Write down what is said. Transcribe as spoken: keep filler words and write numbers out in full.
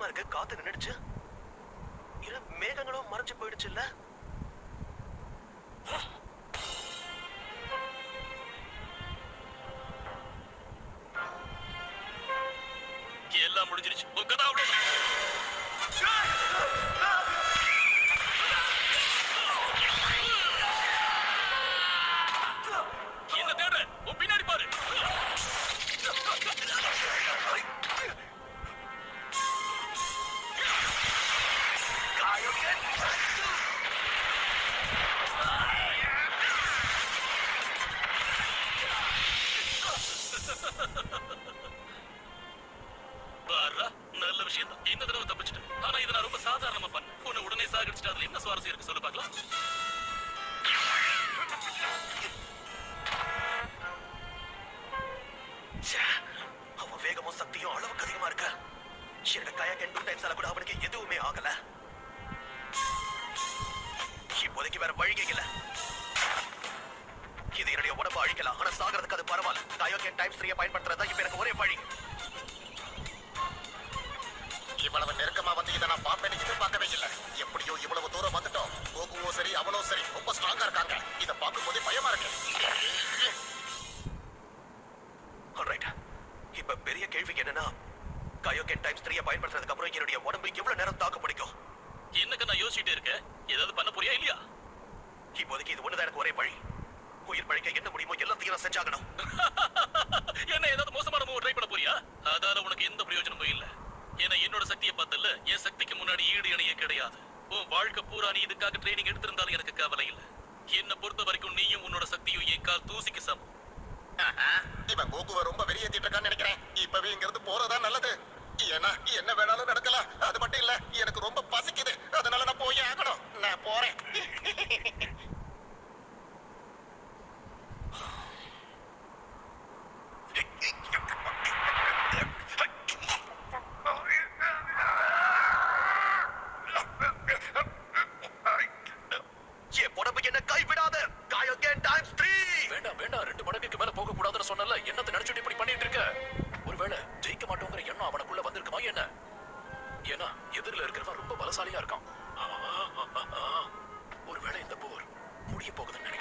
பயமா இருக்கு. காத்து நின்னுடுச்சு. இரு மேகங்களும் மறைஞ்சு போயிடுச்சு இல்ல? எல்லாம் முடிஞ்சிருச்சு. உட்கார்ந்து அவ்வளவு என்ன தேடுற? உன் பின்னாடி பாரு. நல்ல விஷயம் தான். இந்த தடவை தப்பிச்சிட்டேன். ஆனா இதை நான் ரொம்ப சாதாரணமா பண்ணேன். உன்னை உடனே சாகடிச்சிட்டு அதுல என்ன சுவாரஸ்யம் இருக்கு சொல்லு பார்க்கலாம். அவன் வேகமும் சக்தியும் அளவுக்கு அதிகமா இருக்கு. எனக்கு கயாக் டூ டைம்ஸால கூட அவனுக்கு எதுவுமே ஆகல. இப்போதைக்கு வேற வழியே இல்ல. இது என்னுடைய உடம்பு அழிக்கலாம், ஆனா சாகிறதுக்கு அது பரவாயில்ல. கயாக் டைம்ஸ் த்ரீ பயன்படுத்துறதா இப்ப எனக்கு ஒரே வழி. இவ்வளவு நெருக்கமா வந்து இதை நான் பார்ப்பேன்னு எதிர்பார்க்கவே இல்லை. எப்படியோ இவ்வளவு தூரம் வந்துட்டோம். கோகுவோ சரி அவளோ சரி ரொம்ப ஸ்ட்ராங்கா இருக்காங்க. இதை பார்க்கும் போதே பயமா இருக்கு. ஆல்ரைட், இப்ப பெரிய கேள்வி என்னன்னா, கயோகென் டைம்ஸ் த்ரீ பயன்படுத்துறதுக்கு அப்புறம் என்னுடைய உடம்பு எவ்வளவு நேரம் தாக்கு பிடிக்கும்? என்னக்கு நான் யோசிச்சுட்டே இருக்கேன். ஏதாவது பண்ண போறியா இல்லையா? இப்போதைக்கு இது ஒண்ணுதான் எனக்கு ஒரே வழி. உயிர் பழைக்க என்ன முடியுமோ எல்லாத்தையும் நான் செஞ்சாகணும். என்ன ஏதாவது மோசமான மூவ் ட்ரை பண்ண போறியா? அதால உனக்கு எந்த பிரயோஜனமும் இல்ல. ஏன்னா என்னோட சக்தியை பார்த்தல, என் சக்திக்கு முன்னாடி ஈடு இணையே கிடையாது. உன் வாழ்க்கை பூரா நீ இதுக்காக ட்ரைனிங் எடுத்திருந்தாலும் எனக்கு கவலை இல்லை. என்னை பொறுத்த வரைக்கும் நீயும் உன்னோட சக்தியும் என் கால் தூசிக்கு சமம். இவன் கோகுவை ரொம்ப வெளியேற்றிட்டு இருக்கான்னு நினைக்கிறேன். இப்பவே இங்க இருந்து போறதா நல்லது. ஏன்னா என்ன வேணாலும் நடக்கலாம். அது மட்டும் இல்ல, எனக்கு ரொம்ப பசிக்குது. அதனால நான் போய் ஆகணும். நான் போறேன். என்ன கைவிடாத. Kaioken times three. வேண்டாம் வேண்டாம், ரெண்டு மடங்குக்கு மேல போக கூடாதுன்னு சொன்னல. என்னத்தை நினைச்சிட்டு இப்படி பண்ணிட்டு இருக்க? ஒருவேளை ஜெயிக்க மாட்டோங்கிற எண்ணம் அவனுக்குள்ள வந்திருக்குமா என்ன? ஏன்னா எதிரில இருக்கிறவன் ரொம்ப பலசாலியா இருக்கான். ஒருவேளை இந்த போர் முடிய போகுதுன்னு